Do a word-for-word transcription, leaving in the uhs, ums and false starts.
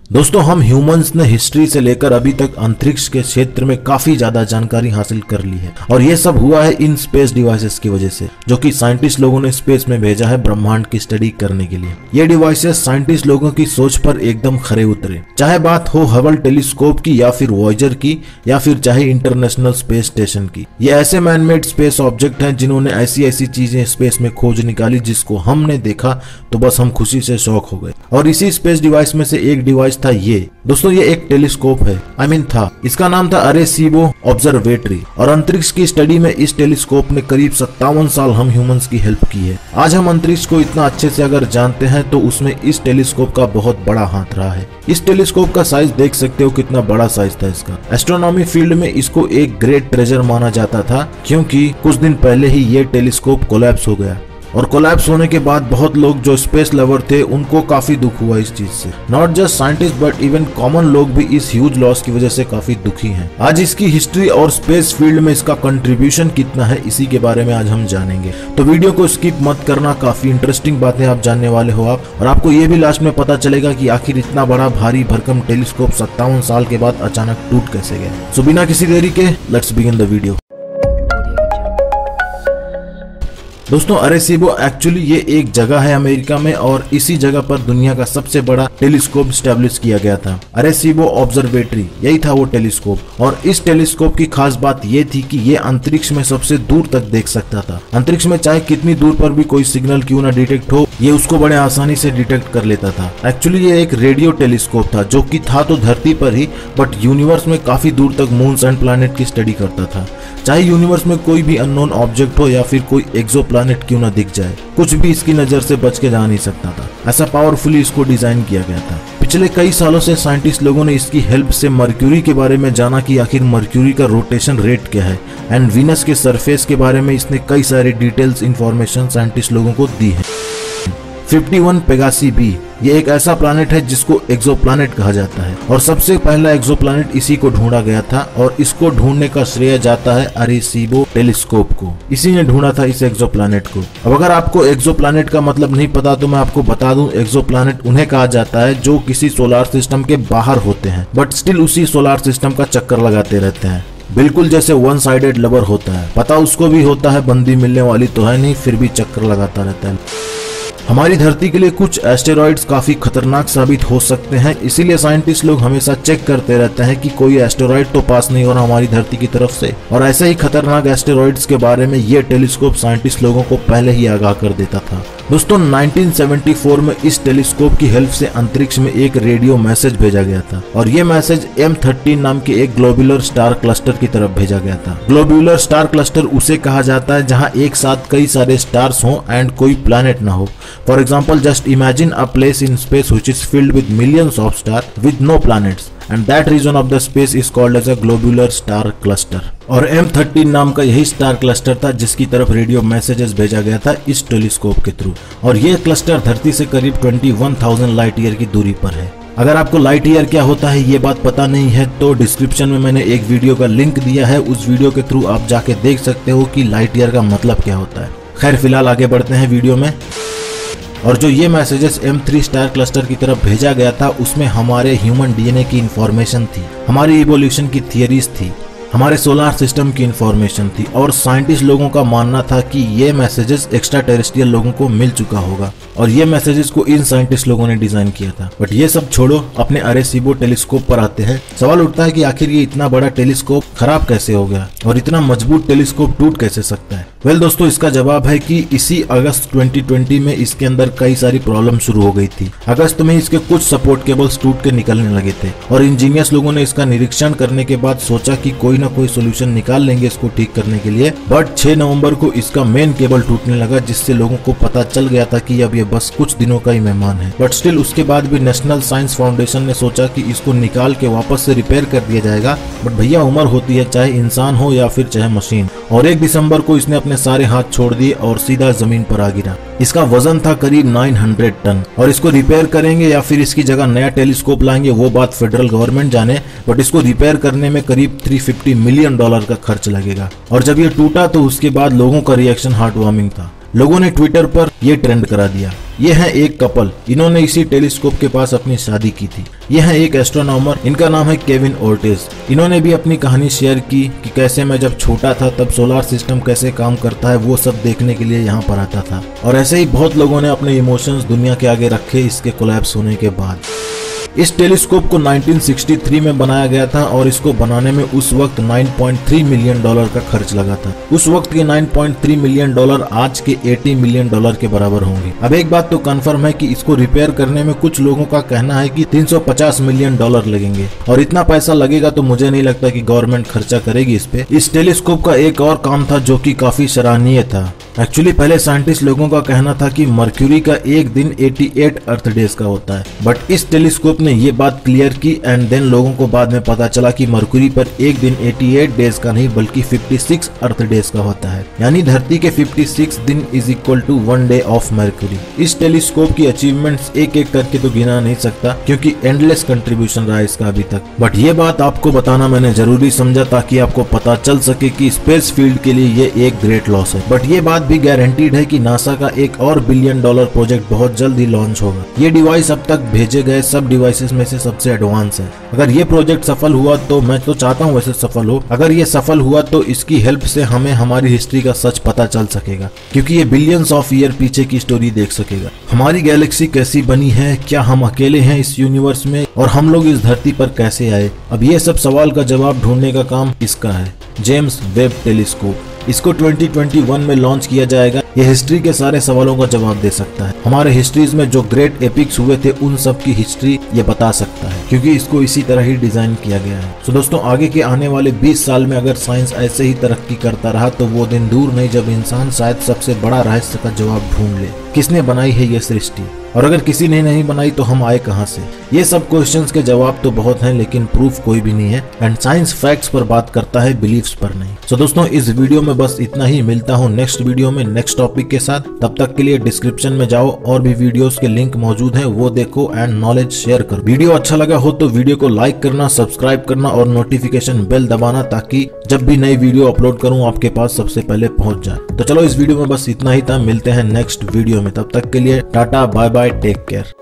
दोस्तों, हम ह्यूमंस ने हिस्ट्री से लेकर अभी तक अंतरिक्ष के क्षेत्र में काफी ज्यादा जानकारी हासिल कर ली है और ये सब हुआ है इन स्पेस डिवाइसेस की वजह से, जो कि साइंटिस्ट लोगों ने स्पेस में भेजा है ब्रह्मांड की स्टडी करने के लिए। ये डिवाइसेस साइंटिस्ट लोगों की सोच पर एकदम खरे उतरे, चाहे बात हो हबल टेलीस्कोप की या फिर वॉयेजर की या फिर चाहे इंटरनेशनल स्पेस स्टेशन की। ये ऐसे मैनमेड स्पेस ऑब्जेक्ट हैं जिन्होंने ऐसी ऐसी चीजें स्पेस में खोज निकाली जिसको हमने देखा तो बस हम खुशी से शॉक हो गए। और इसी स्पेस डिवाइस में से एक डिवाइस था ये। दोस्तों, ये एक टेलीस्कोप है, आई मीन था। इसका नाम था अरेसीबो ऑब्जर्वेटरी और अंतरिक्ष की स्टडी में इस टेलीस्कोप ने करीब सत्तावन साल हम ह्यूमंस की हेल्प की है। आज हम अंतरिक्ष को इतना अच्छे से अगर जानते हैं तो उसमें इस टेलीस्कोप का बहुत बड़ा हाथ रहा है। इस टेलीस्कोप का साइज देख सकते हो कितना बड़ा साइज था इसका। एस्ट्रोनॉमी फील्ड में इसको एक ग्रेट ट्रेजर माना जाता था क्योंकि कुछ दिन पहले ही ये टेलीस्कोप कोलैप्स हो गया और कोलैप्स होने के बाद बहुत लोग जो स्पेस लवर थे उनको काफी दुख हुआ इस चीज से। Not just scientist but even common लोग भी इस ह्यूज लॉस की वजह से काफी दुखी हैं। आज इसकी हिस्ट्री और स्पेस फील्ड में इसका कंट्रीब्यूशन कितना है इसी के बारे में आज हम जानेंगे, तो वीडियो को स्किप मत करना। काफी इंटरेस्टिंग बातें आप जानने वाले हो आप, और आपको ये भी लास्ट में पता चलेगा कि आखिर इतना बड़ा भारी भरकम टेलीस्कोप सत्तावन साल के बाद अचानक टूट कैसे गया। सो बिना किसी देरी के लेट्स बिगिन द वीडियो। दोस्तों, अरेसीबो एक्चुअली ये एक जगह है अमेरिका में और इसी जगह पर दुनिया का सबसे बड़ा टेलीस्कोप स्टैब्लिश किया गया था। अरेसीबो ऑब्जर्वेटरी यही था वो टेलीस्कोप। और इस टेलीस्कोप की खास बात ये थी कि ये अंतरिक्ष में सबसे दूर तक देख सकता था। अंतरिक्ष में चाहे कितनी दूर पर भी कोई सिग्नल क्यों ना डिटेक्ट हो, ये उसको बड़े आसानी से डिटेक्ट कर लेता था। एक्चुअली ये एक रेडियो टेलीस्कोप था जो कि था तो धरती पर ही बट यूनिवर्स में काफी दूर तक मून्स एंड प्लैनेट की स्टडी करता था। चाहे यूनिवर्स में कोई भी अननोन ऑब्जेक्ट हो या फिर कोई एक्सोप्लैनेट क्यों ना दिख जाए, कुछ भी इसकी नजर से बच के जा नहीं सकता था। ऐसा पावरफुली इसको डिजाइन किया गया था। पिछले कई सालों से साइंटिस्ट लोगों ने इसकी हेल्प से मर्क्यूरी के बारे में जाना कि आखिर मर्क्यूरी का रोटेशन रेट क्या है, एंड वीनस के सरफेस के बारे में इसने कई सारे डिटेल्स इंफॉर्मेशन साइंटिस्ट लोगों को दी है। इक्यावन पेगासी बी ये एक ऐसा प्लैनेट है जिसको एक्सोप्लैनेट कहा जाता है और सबसे पहला एक्सोप्लैनेट इसी को ढूंढा गया था और इसको ढूंढने का श्रेय जाता है अरेसीबो टेलीस्कोप को। इसी ने ढूंढा था इस एक्सोप्लैनेट को। अब अगर आपको एक्सोप्लैनेट का मतलब नहीं पता तो मैं आपको बता दूं, एक्सोप्लैनेट उन्हें कहा जाता है जो किसी सोलर सिस्टम के बाहर होते हैं बट स्टिल उसी सोलर सिस्टम का चक्कर लगाते रहते हैं। बिल्कुल जैसे वन साइडेड लवर होता है, पता उसको भी होता है बंदी मिलने वाली तो है नहीं, फिर भी चक्कर लगाता रहता है। हमारी धरती के लिए कुछ एस्टेरॉइड्स काफी खतरनाक साबित हो सकते हैं, इसीलिए साइंटिस्ट लोग हमेशा चेक करते रहते हैं कि कोई एस्टेरॉइड तो पास नहीं हो रहा हमारी धरती की तरफ से। और ऐसे ही खतरनाक एस्टेरॉइड्स के बारे में ये टेलीस्कोप साइंटिस्ट लोगों को पहले ही आगाह कर देता था। दोस्तों, उन्नीस सौ चौहत्तर में इस टेलीस्कोप की हेल्प से अंतरिक्ष में एक रेडियो मैसेज भेजा गया था और ये मैसेज एम थर्टीन नाम के एक ग्लोबुलर स्टार क्लस्टर की तरफ भेजा गया था। ग्लोबुलर स्टार क्लस्टर उसे कहा जाता है जहां एक साथ कई सारे स्टार्स हों एंड कोई प्लैनेट ना हो। For example, just imagine a place in space which is filled with millions of stars with no planets, and that region of the space is called as a globular star cluster. और M thirteen नाम का यही star cluster था जिसकी तरफ radio messages भेजा गया था इस टेलीस्कोप के थ्रू। और ये क्लस्टर धरती से करीब इक्कीस हज़ार लाइट ईयर की दूरी पर है। अगर आपको लाइट ईयर क्या होता है ये बात पता नहीं है तो डिस्क्रिप्शन में मैंने एक वीडियो का लिंक दिया है, उस वीडियो के थ्रू आप जाके देख सकते हो कि लाइट ईयर का मतलब क्या होता है। खैर, फिलहाल आगे बढ़ते हैं वीडियो में। और जो ये messages M three star cluster की तरफ भेजा गया था उसमें हमारे ह्यूमन डीएनए की इंफॉर्मेशन थी, हमारी इवोल्यूशन की थियरीज थी, हमारे सोलर सिस्टम की इंफॉर्मेशन थी और साइंटिस्ट लोगों का मानना था कि ये मैसेजेस एक्स्ट्रा टेरेस्ट्रियल लोगों को मिल चुका होगा और ये मैसेजेस को इन साइंटिस्ट लोगों ने डिजाइन किया था। बट ये सब छोड़ो, अपने अरेसीबो टेलीस्कोप पर आते हैं। सवाल उठता है कि आखिर ये इतना बड़ा टेलीस्कोप खराब कैसे हो गया और इतना मजबूत टेलीस्कोप टूट कैसे सकता है। वेल well, दोस्तों, इसका जवाब है कि इसी अगस्त दो हज़ार बीस में इसके अंदर कई सारी प्रॉब्लम शुरू हो गई थी। अगस्त में इसके कुछ सपोर्ट केबल्स टूट के निकलने लगे थे और इंजीनियर्स लोगों ने इसका निरीक्षण करने के बाद सोचा कि कोई ना कोई सोल्यूशन निकाल लेंगे इसको ठीक करने के लिए। बट छह नवंबर को इसका मेन केबल टूटने लगा जिससे लोगों को पता चल गया था कि अब ये बस कुछ दिनों का ही मेहमान है। बट स्टिल उसके बाद भी नेशनल साइंस फाउंडेशन ने सोचा कि इसको निकाल के वापस से रिपेयर कर दिया जाएगा। बट भैया, उम्र होती है, चाहे इंसान हो या फिर चाहे मशीन। और एक दिसंबर को इसने अपने सारे हाथ छोड़ दिए और सीधा जमीन पर आ गिरा। इसका वजन था करीब नौ सौ टन और इसको रिपेयर करेंगे या फिर इसकी जगह नया टेलीस्कोप लाएंगे वो बात फेडरल गवर्नमेंट जाने, बट इसको रिपेयर करने में करीब तीन सौ पचास मिलियन डॉलर का खर्च लगेगा। और जब ये टूटा तो उसके बाद लोगों का रिएक्शन हार्ट वार्मिंग था। लोगों ने ट्विटर पर यह ट्रेंड करा दिया। ये है एक कपल, इन्होंने इसी टेलीस्कोप के पास अपनी शादी की थी। ये है एक एस्ट्रोनॉमर, इनका नाम है केविन ओर्टिज। इन्होंने भी अपनी कहानी शेयर की कि कैसे मैं जब छोटा था तब सोलार सिस्टम कैसे काम करता है वो सब देखने के लिए यहाँ पर आता था। और ऐसे ही बहुत लोगों ने अपने इमोशंस दुनिया के आगे रखे इसके कोलैप्स होने के बाद। इस टेलीस्कोप को नाइनटीन सिक्सटी थ्री में बनाया गया था और इसको बनाने में उस वक्त नौ पॉइंट तीन मिलियन डॉलर का खर्च लगा था। उस वक्त के नौ पॉइंट तीन मिलियन डॉलर आज के अस्सी मिलियन डॉलर के बराबर होंगे। अब एक बात तो कंफर्म है कि इसको रिपेयर करने में कुछ लोगों का कहना है कि तीन सौ पचास मिलियन डॉलर लगेंगे और इतना पैसा लगेगा तो मुझे नहीं लगता कि गवर्नमेंट खर्चा करेगी इस पे। इस टेलीस्कोप का एक और काम था जो कि काफी सराहनीय था। एक्चुअली पहले साइंटिस्ट लोगों का कहना था कि मर्क्यूरी का एक दिन अठासी अर्थ डेज का होता है, बट इस टेलीस्कोप ने ये बात क्लियर की एंड देन लोगों को बाद में पता चला कि मर्क्यूरी पर एक दिन अठासी डेज का नहीं बल्कि छप्पन अर्थ डेज का होता है। यानी धरती के छप्पन दिन is equal to one day of Mercury. इस टेलीस्कोप की अचीवमेंट्स एक एक करके तो गिना नहीं सकता क्योंकि एंडलेस कंट्रीब्यूशन रहा इसका अभी तक, बट ये बात आपको बताना मैंने जरूरी समझा ताकि आपको पता चल सके कि स्पेस फील्ड के लिए ये एक ग्रेट लॉस है। बट ये बात भी गारंटीड है कि नासा का एक और बिलियन डॉलर प्रोजेक्ट बहुत जल्द ही लॉन्च होगा। ये डिवाइस अब तक भेजे गए सब डिवाइसेस में से सबसे एडवांस है। अगर ये प्रोजेक्ट सफल हुआ तो मैं तो चाहता हूँ वैसे सफल हो, अगर ये सफल हुआ तो इसकी हेल्प से हमें हमारी हिस्ट्री का सच पता चल सकेगा क्योंकि ये बिलियंस ऑफ ईयर पीछे की स्टोरी देख सकेगा। हमारी गैलेक्सी कैसी बनी है, क्या हम अकेले हैं इस यूनिवर्स में और हम लोग इस धरती पर कैसे आए। अब ये सब सवाल का जवाब ढूंढने का काम इसका है, जेम्स वेब टेलीस्कोप। इसको दो हज़ार इक्कीस में लॉन्च किया जाएगा। ये हिस्ट्री के सारे सवालों का जवाब दे सकता है। हमारे हिस्ट्रीज में जो ग्रेट एपिक्स हुए थे उन सब की हिस्ट्री ये बता सकता है क्योंकि इसको इसी तरह ही डिजाइन किया गया है। सो दोस्तों, आगे के आने वाले बीस साल में अगर साइंस ऐसे ही तरक्की करता रहा तो वो दिन दूर नहीं जब इंसान शायद सबसे बड़ा रहस्य का जवाब ढूंढ ले, किसने बनाई है ये सृष्टि, और अगर किसी ने नहीं बनाई तो हम आए कहां से। ये सब क्वेश्चंस के जवाब तो बहुत हैं लेकिन प्रूफ कोई भी नहीं है एंड साइंस फैक्ट्स पर बात करता है, बिलीव्स पर नहीं। सो so, दोस्तों, इस वीडियो में बस इतना ही। मिलता हूँ नेक्स्ट वीडियो में नेक्स्ट टॉपिक के साथ। तब तक के लिए डिस्क्रिप्शन में जाओ, और भी वीडियोस के लिंक मौजूद हैं, वो देखो एंड नॉलेज शेयर करो। वीडियो अच्छा लगा हो तो वीडियो को लाइक करना, सब्सक्राइब करना और नोटिफिकेशन बेल दबाना ताकि जब भी नई वीडियो अपलोड करूँ आपके पास सबसे पहले पहुंच जाए। तो चलो, इस वीडियो में बस इतना ही था। मिलते हैं नेक्स्ट वीडियो में, तब तक के लिए tata bye bye, take care.